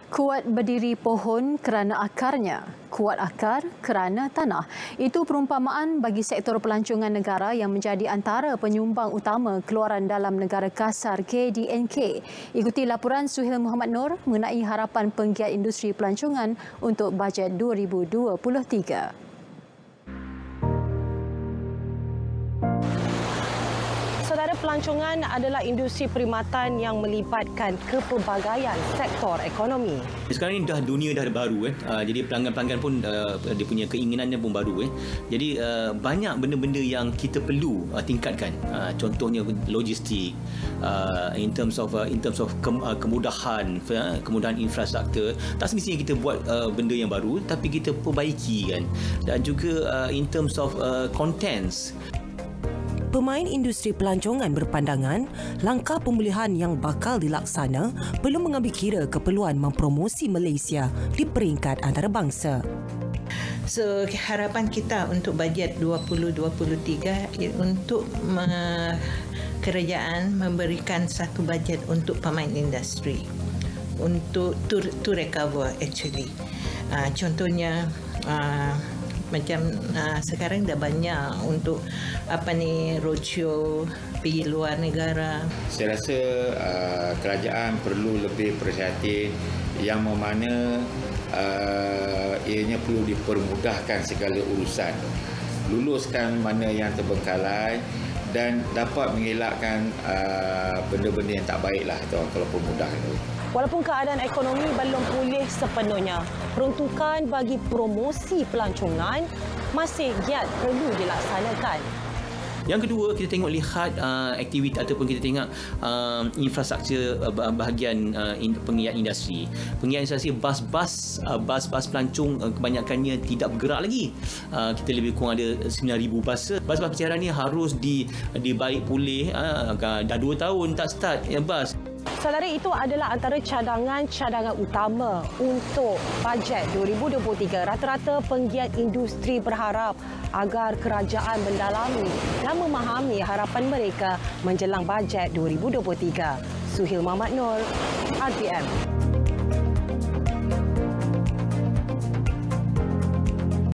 Kuat berdiri pohon kerana akarnya, kuat akar kerana tanah. Itu perumpamaan bagi sektor pelancongan negara yang menjadi antara penyumbang utama keluaran dalam negara kasar KDNK. Ikuti laporan Suhail Muhammad Noor mengenai harapan penggiat industri pelancongan untuk bajet 2023. Saudara, pelancongan adalah industri perkhidmatan yang melibatkan kepelbagaian sektor ekonomi. Sekarang ni dunia dah baru jadi pelanggan-pelanggan pun dia punya keinginannya pun baru Jadi banyak benda-benda yang kita perlu tingkatkan. Contohnya logistik, in terms of kemudahan infrastruktur. Tak semestinya kita buat benda yang baru, tapi kita perbaiki kan. Dan juga in terms of contents. Pemain industri pelancongan berpandangan langkah pemulihan yang bakal dilaksana perlu mengambil kira keperluan mempromosi Malaysia di peringkat antarabangsa. So, harapan kita untuk bajet 2023 untuk kerajaan memberikan satu bajet untuk pemain industri untuk to recover actually. Contohnya macam sekarang dah banyak untuk roadshow pergi luar negara. Saya rasa kerajaan perlu lebih perhatian yang mana ianya perlu dipermudahkan segala urusan. Luluskan mana yang terbengkalai dan dapat mengelakkan benda-benda yang tak baiklah kalau permudah itu. Walaupun keadaan ekonomi belum pulih sepenuhnya, peruntukan bagi promosi pelancongan masih giat perlu dilaksanakan. Yang kedua, kita lihat aktiviti ataupun kita tengok infrastruktur bahagian penggiat industri. Penggiat industri bas pelancong kebanyakannya tidak bergerak lagi. Kita lebih kurang ada 9,000 bas. Bas-bas pencairan ni harus dibaik pulih. Dah 2 tahun tak start bas. Saudara, itu adalah antara cadangan-cadangan utama untuk bajet 2023. Rata-rata penggiat industri berharap agar kerajaan mendalami dan memahami harapan mereka menjelang bajet 2023. Suhail Muhammad Noor, RTM.